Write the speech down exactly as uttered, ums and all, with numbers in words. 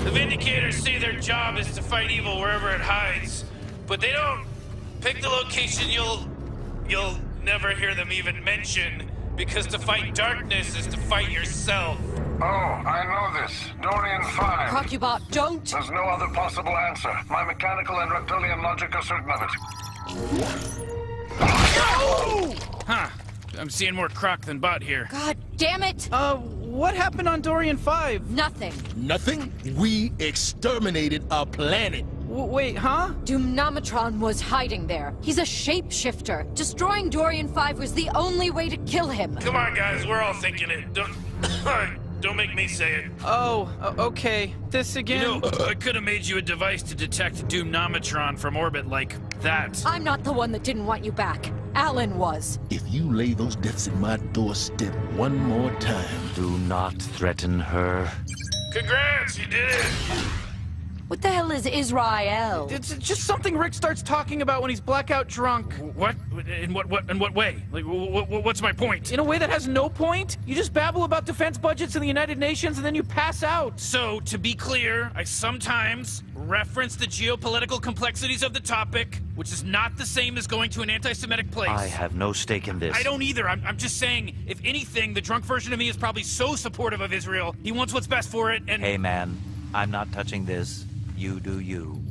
The Vindicators say their job is to fight evil wherever it hides, but they don't pick the location you'll you'll never hear them even mention, because to fight darkness is to fight yourself. Oh, I know this. Dorian five. Crocubot, don't! There's no other possible answer. My mechanical and reptilian logic are certain of it. Huh. I'm seeing more croc than bot here. God damn it! Uh, what happened on Dorian five? Nothing. Nothing? We exterminated a planet. W wait, huh? Doomnometron was hiding there. He's a shapeshifter. Destroying Dorian five was the only way to kill him. Come on, guys. We're all thinking it. Don't... Don't make me say it. Oh, uh, okay. This again? You know, I could have made you a device to detect Doomnometron from orbit like that. I'm not the one that didn't want you back. Alan was. If you lay those deaths in my doorstep one more time... Do not threaten her. Congrats, you did it! What the hell is Israel? It's just something Rick starts talking about when he's blackout drunk. What? In what? What? In what way? Like, wh wh what's my point? In a way that has no point? You just babble about defense budgets in the United Nations and then you pass out. So, to be clear, I sometimes reference the geopolitical complexities of the topic, which is not the same as going to an anti-Semitic place. I have no stake in this. I don't either. I'm, I'm just saying, if anything, the drunk version of me is probably so supportive of Israel. He wants what's best for it, and... Hey, man, I'm not touching this. You do you.